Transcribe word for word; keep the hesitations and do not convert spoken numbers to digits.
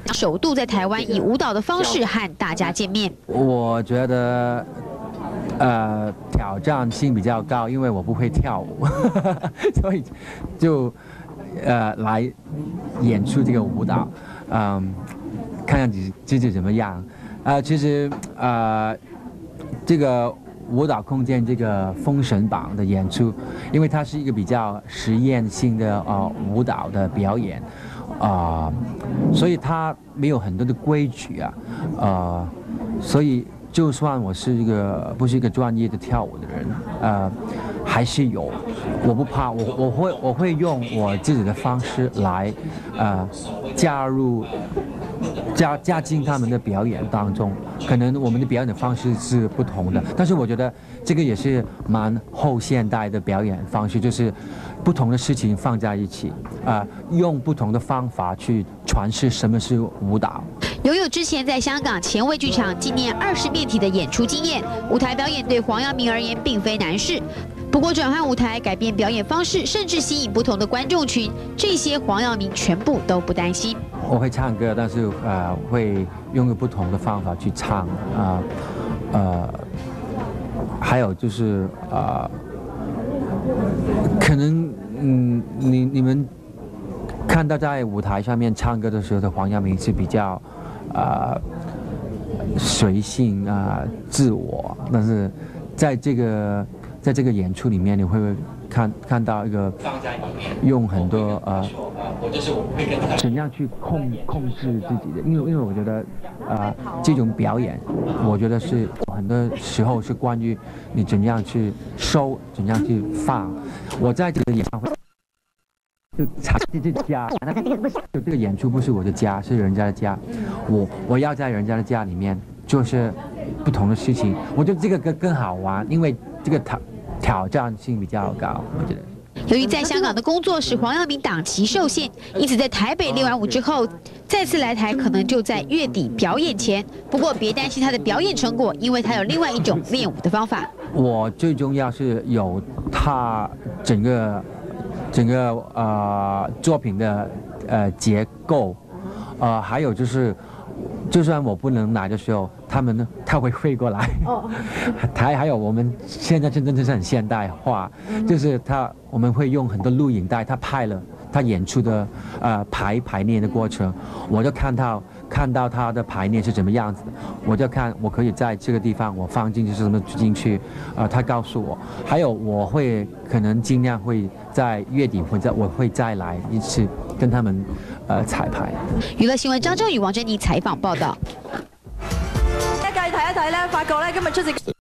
首度在台湾以舞蹈的方式和大家见面。 我觉得，呃，挑战性比较高，因为我不会跳舞，所以就呃来演出这个舞蹈，嗯，看看自己自己怎么样。呃，其实呃这个。舞蹈空间这个《封神榜》的演出，因为它是一个比较实验性的呃舞蹈的表演，啊、呃，所以它没有很多的规矩啊，呃，所以就算我是一个不是一个专业的跳舞的人，呃，还是有，我不怕，我我会我会用我自己的方式来，呃，加入。加加进他们的表演当中，可能我们的表演的方式是不同的，但是我觉得这个也是蛮后现代的表演方式，就是不同的事情放在一起，啊、呃，用不同的方法去诠释什么是舞蹈。 拥有之前在香港前卫剧场纪念二十面体的演出经验，舞台表演对黄耀明而言并非难事。不过转换舞台、改变表演方式，甚至吸引不同的观众群，这些黄耀明全部都不担心。 我会唱歌，但是呃会用不同的方法去唱，啊 呃, 呃，还有就是呃，可能嗯你你们看到在舞台上面唱歌的时候的黄耀明是比较呃随性啊、呃、自我，但是在这个在这个演出里面，你会看看到一个用很多呃。怎样去控控制自己的？因为因为我觉得，啊、呃，这种表演，我觉得是很多时候是关于你怎样去收，怎样去放。我在这个演唱会就查这这家，就这个演出不是我的家，是人家的家。我我要在人家的家里面做些不同的事情，我觉得这个更更好玩，因为这个挑挑战性比较高，我觉得。 由于在香港的工作使黄耀明档期受限，因此在台北练完舞之后，再次来台可能就在月底表演前。不过别担心他的表演成果，因为他有另外一种练舞的方法。 我最重要是有他整个整个呃作品的呃结构，呃还有就是。就算我不能来的时候，他们呢，他会飞过来。哦，还还有我们现在真的是很现代化，嗯、就是他我们会用很多录影带，他拍了他演出的呃排排练的过程，我就看到看到他的排练是怎么样子的，我就看我可以在这个地方我放进去什么进去，呃，他告诉我，还有我会可能尽量会在月底会再我会再来一次跟他们呃彩排。 娱乐新闻張張宇、王珍妮採訪報道。 一屆睇一睇咧，發覺咧今日出席。